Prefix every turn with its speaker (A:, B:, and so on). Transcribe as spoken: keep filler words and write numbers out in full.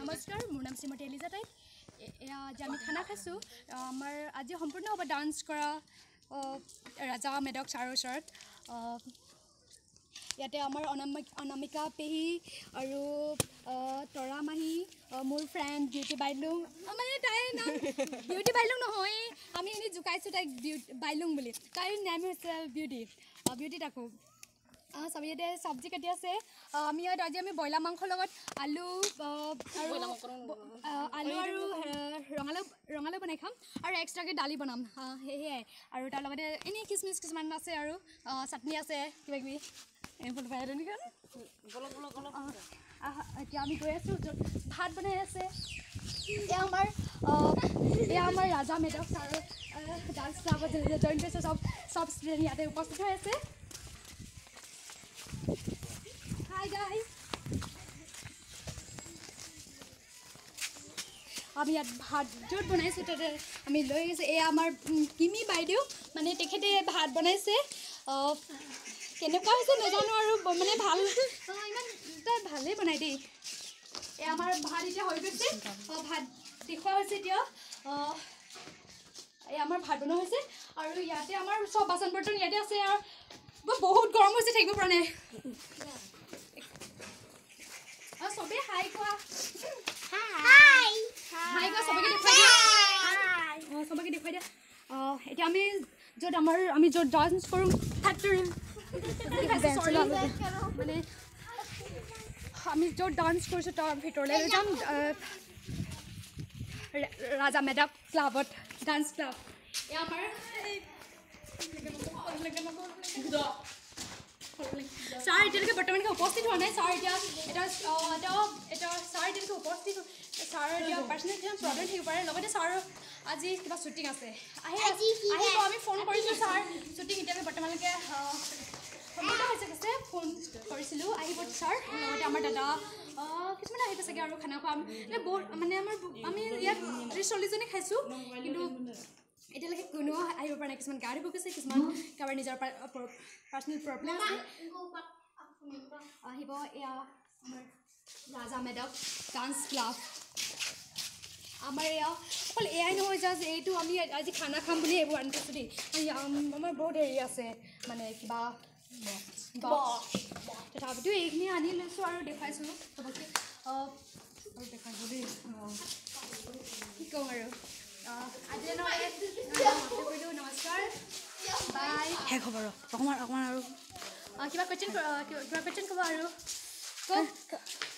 A: নমস্কাৰ মোৰ নাম শ্ৰীমতী এলিজা টাইপ এয়া আজি আমি খানা খাইছোঁ আমাৰ আজি সম্পূৰ্ণ হ'ব ডান্স কৰা ৰাজা মেডক ছাৰৰ ওচৰত ইয়াতে আমাৰ অনামিকা পেহী আৰু তৰা মাহী মোৰ ফ্ৰেণ্ড বিউটি বাইলুং মানে তাইৰ নাম বিউটি বাইলুং নহয় আমি এনেই জোকাইছোঁ তাইক বাইলুং বুলি তাইৰ নাম হৈছে বিউটি বিউটি তাকো সব ইয়াতে চব্জি কাটি আছে আমি ইয়াত আজি আমি ব্ৰইলাৰ মাংসৰ লগত আলু আৰু আলু আৰু ৰঙালাও ৰঙালাও বনাই খাম আৰু এক্সট্ৰাকৈ দালি বনাম সেয়াই আৰু তাৰ লগতে এনেই খিচমিচ কিছুমান আছে আৰু চাটনি আছে কিবা কিবি ফুল ফ্ৰাই তেনেকৈ এতিয়া আমি গৈ আছোঁ য'ত ভাত বনাই আছে এয়া আমাৰ এয়া আমাৰ ৰাজা মেডক ছাৰৰ ডান্স ক্লাবত জইন কৰিছে চব চব ষ্টুডেণ্ট ইয়াতে উপস্থিত হৈ আছে Hi guys. আমি ইয়াত ভাত য'ত বনাইছোঁ তাতে আমি লৈ গৈছোঁ এয়া আমাৰ কিমি বাইদেউ মানে তেখেতে ভাত বনাইছে কেনেকুৱা হৈছে নাজানো আৰু মানে ভাল ইমান তাই ভালেই বনাই দেই এয়া আমাৰ ভাত এতিয়া হৈ গৈছে ভাত দেখুওৱা হৈছে এতিয়া এয়া আমাৰ ভাত বনোৱা হৈছে আৰু ইয়াতে আমাৰ চব বাচন বৰ্তন ইয়াতে আছে আৰু বহুত গৰম হৈছে থাকিব পৰা নাই সবে হাই কোৱা হাই হাই কোৱা সবকে দেখুৱাই দিয়া হাই সবকে দেখুৱাই দিয়া এতিয়া আমি য'ত আমাৰ আমি য'ত ডান্স কৰোঁ ফেক্টৰী মানে আমি য'ত ডান্স কৰিছোঁ তাৰ ভিতৰলৈ লৈ যাম ৰাজা মেডক ক্লাবত ডান্স ক্লাব এয়া আমাৰ ছাৰ এতিয়ালৈকে বৰ্তমানকৈ উপস্থিত হোৱা নাই ছাৰ এতিয়া এটা এটা এটা ছাৰ এতিয়ালৈকে উপস্থিত ছাৰৰ এতিয়া পাৰ্চনেল কিছুমান প্ৰব্লেম থাকিব পাৰে লগতে ছাৰৰ আজি কিবা শ্বুটিং আছে আহি আহিব আমি ফোন কৰিছোঁ ছাৰ শ্বুটিং এতিয়ালৈকে বৰ্তমানলৈকে সম্পূৰ্ণ হৈছে কৈছে ফোন কৰিছিলোঁ আহিব ছাৰ লগতে আমাৰ দাদা কিছুমান আহিব চাগে আৰু খানা খোৱা মানে বহুত মানে আমাৰ আমি ইয়াত ত্ৰিছ চল্লিছজনে খাইছোঁ কিন্তু এতিয়ালৈকে কোনেও আহিব পৰা নাই কিছুমান গা ধুব গৈছে কিছুমান কাৰোবাৰ নিজৰ পাৰ্চনেল প্ৰব্লেম আছে আহিব এয়া আমাৰ ৰাজা মেডক ডান্স ক্লাব আমাৰ এয়া অকল এয়াই নহয় জাষ্ট এইটো আমি আজি খানা খাম বুলি এইবোৰ আনি থৈছোঁ দেই আমাৰ বহুত হেৰি আছে মানে কিবা তথাপিতো এইখিনি আনি লৈছোঁ আৰু দেখুৱাইছোঁ চবকে আৰু দেখাইছোঁ দেই কি ক'ম আৰু আজি নমস্কাৰ বাই শেষ হ'ব ৰ অকণমান অকণমান আৰু কিবা কুৱেশ্যন কিবা কুৱেশ্যন ক'ব আৰু কওক